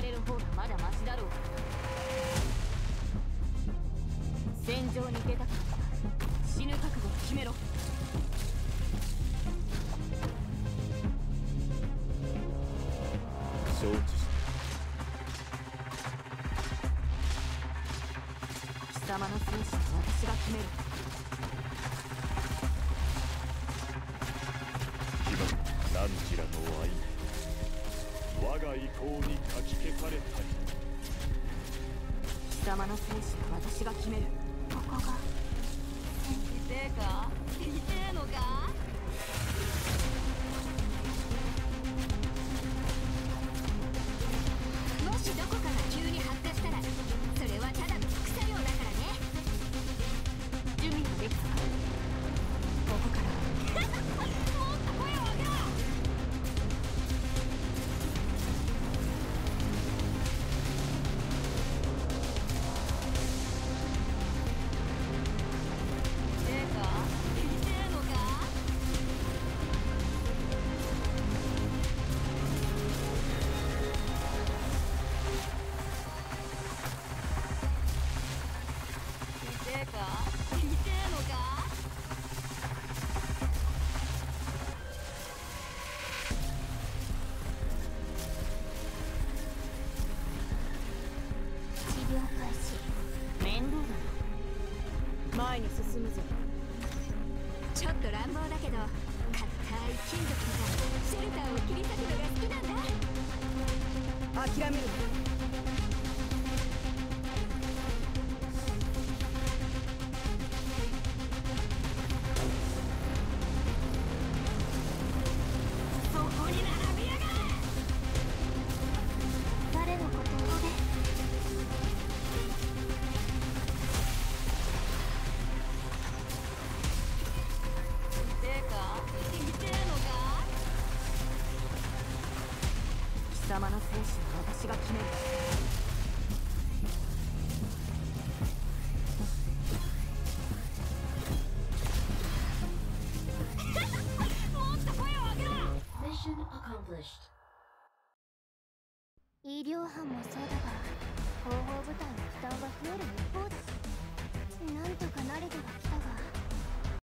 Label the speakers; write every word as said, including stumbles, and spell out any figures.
Speaker 1: れる方がまだマシだろう。戦場に出たから死ぬ覚悟を決めろ。
Speaker 2: 承知した。
Speaker 1: 貴様の生死は私が決める。
Speaker 2: 騎馬汝らの愛我が意向にかき消されたり。
Speaker 1: 貴様の生死は私が決める。ここが痛えか痛えのか。もしどこかが急に発火したらそれはただの副作用だからね。準備ができたか。ここからもっと声を上げろ。前に進むぞ。ちょっと乱暴だけど硬い金属とかシェルターを切り裂くのが好きなんだ。諦めるな。そこに並びやがれ。誰のことをで貴様の生死は私が決める。もっと声を上げろ。
Speaker 3: Mission accomplished. 医療班もそうだが